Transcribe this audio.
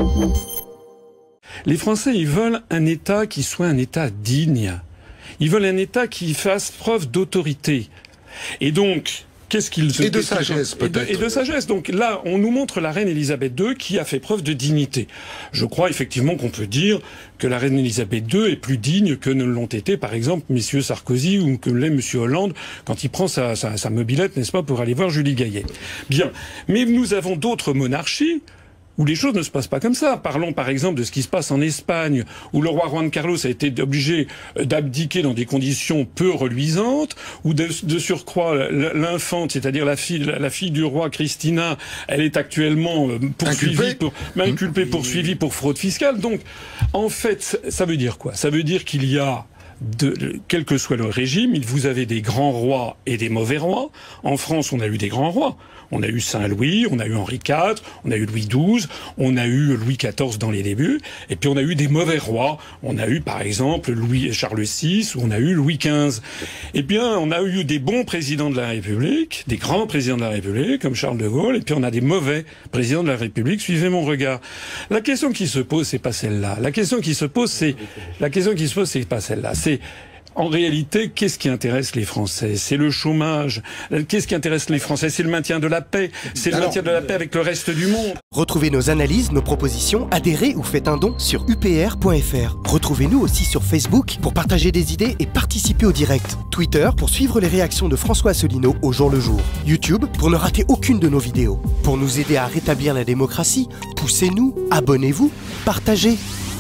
Les Français, ils veulent un État qui soit un État digne. Ils veulent un État qui fasse preuve d'autorité. Et donc, qu'est-ce qu'ils... Et de sagesse, peut-être. Et de sagesse. Donc là, on nous montre la reine Elisabeth II qui a fait preuve de dignité. Je crois effectivement qu'on peut dire que la reine Elisabeth II est plus digne que ne l'ont été, par exemple, messieurs Sarkozy ou que l'est monsieur Hollande quand il prend sa mobilette, n'est-ce pas, pour aller voir Julie Gaillet. Bien. Mais nous avons d'autres monarchies où les choses ne se passent pas comme ça. Parlons par exemple de ce qui se passe en Espagne, où le roi Juan Carlos a été obligé d'abdiquer dans des conditions peu reluisantes, où de surcroît l'infante, c'est-à-dire la fille du roi Cristina, elle est actuellement inculpée, poursuivie pour fraude fiscale. Donc, en fait, ça veut dire quoi? Ça veut dire qu'il y a quel que soit le régime, vous avez des grands rois et des mauvais rois. En France, on a eu des grands rois. On a eu Saint-Louis, on a eu Henri IV, on a eu Louis XII, on a eu Louis XIV dans les débuts, et puis on a eu des mauvais rois. On a eu par exemple Charles VI, ou on a eu Louis XV. Et bien, on a eu des bons présidents de la République, des grands présidents de la République, comme Charles de Gaulle, et puis on a des mauvais présidents de la République. Suivez mon regard. La question qui se pose, c'est pas celle-là. La question qui se pose, c'est pas celle-là. C'est en réalité, qu'est-ce qui intéresse les Français? C'est le chômage. Qu'est-ce qui intéresse les Français? C'est le maintien de la paix. C'est le maintien de la paix avec le reste du monde. Retrouvez nos analyses, nos propositions, adhérez ou faites un don sur upr.fr. Retrouvez-nous aussi sur Facebook pour partager des idées et participer au direct. Twitter pour suivre les réactions de François Asselineau au jour le jour. YouTube pour ne rater aucune de nos vidéos. Pour nous aider à rétablir la démocratie, poussez-nous, abonnez-vous, partagez.